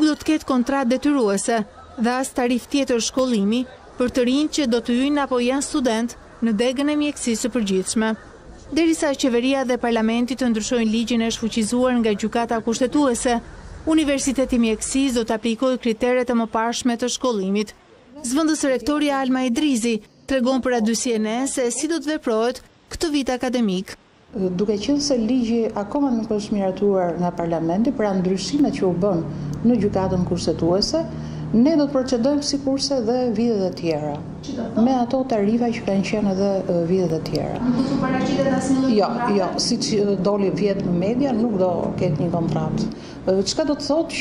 Nuk do të ketë kontratë detyruese dhe as tarif tjetër shkollimi për të rinj që do të hyjnë apo janë student në degën e mjekësisë së përgjithshme. Derisa qeveria dhe parlamenti të ndryshojnë ligjin e shfuqizuar nga gjykata kushtetuese, Universiteti i Mjekësisë do të aplikojë kriteret e mëparshme të shkollimit. Zëvendës rektoria Alma Idrizi tregon për adyhsien se si do të veprohet këtë vit akademik. Duke qenë se ligji akoma nuk është miratuar nga parlamenti, pra ndryshimet që u bën në gjykatën kushtetuese, ne do të procedojmë sikurse dhe vitet e tjera, me ato tarifa që kanë qenë edhe vitet e tjera. Nuk do të paraqitet asnjë lloj Jo, siç doli vjet në media, nuk do ketë një kontratë. Çka do të thotë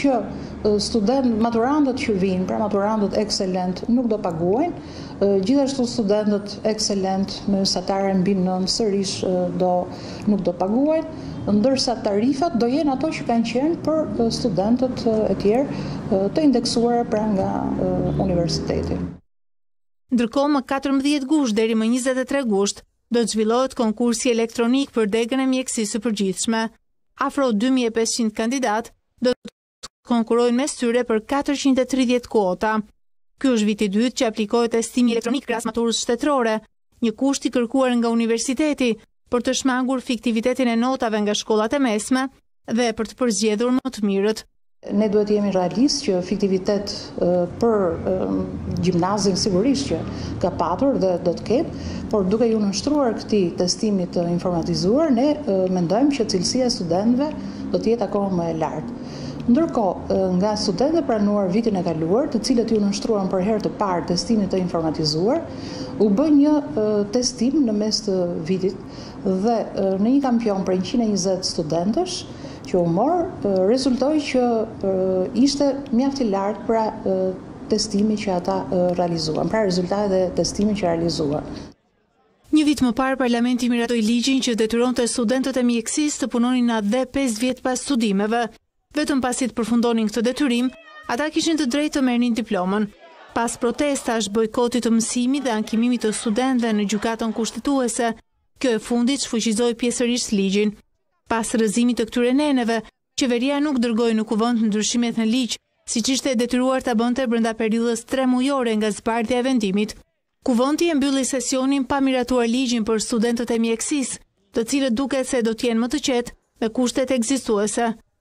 që maturantët që vinë, pra maturantët ekselent, nuk do paguajnë, gjithashtu studentët ekselent me mesatare mbi 9 sërish nuk do paguajnë, ndërsa tarifat do jenë ato që kanë qenë për studentët e tjerë të indeksuar pra nga universiteti. Ndërkohë, më 14 gusht deri më 23 gusht do të zhvillohet konkursi elektronik për degën e mjekësisë së përgjithshme. Afro 2500 kandidat do të konkurrojnë mes tyre për 430 kuota. Ky është viti i dytë që aplikohet testimi elektronik krahas maturës shtetërore, një kusht i kërkuar nga universiteti për të shmangur fiktivitetin e notave nga shkollat e mesme dhe për të përzgjedhur më të mirët. Ne duhet jemi realistë që fiktivitet për gjimnazin sigurisht që ka patur dhe do të ketë, por duke ju nështruar këtij testimi të informatizuar, ne mendojmë që cilësia e studentëve do të jetë akoma më e lartë. Ndërkohë, nga studentët pranuar vitin e kaluar, të cilët ju nështruan për herë të parë testimit të informatizuar, u bë një testim në mes të vitit dhe në një kampion për 120 studentësh që u morë, rezultoi që ishte mjaft i lartë pra testimi që ata realizuan, pra rezultatet e testimit që realizuan. Një vit më parë, parlamenti miratoi ligjin që detyronte studentët e mjekësisë të punonin edhe 5 vjet pas studimeve. Vetëm pasi të përfundonin këtë detyrim, ata kishin të drejtë të merrnin diplomën. Pas protestash, bojkotit të mësimit dhe ankimimit të studentëve në gjykatën kushtetuese, kjo e fundit shfuqizoi pjesërisht ligjin. Pas rrëzimit të këtyre neneve, qeveria nuk dërgoi në kuvend ndryshimet në ligj, siç ishte detyruar ta bënte brenda periudhës 3 mujore nga zbardhja e vendimit. Kuvendi e mbylli sesionin pa miratuar ligjin për studentët e mjekësisë, të cilët duket se do të jenë më të qetë me kushtet ekzistuese.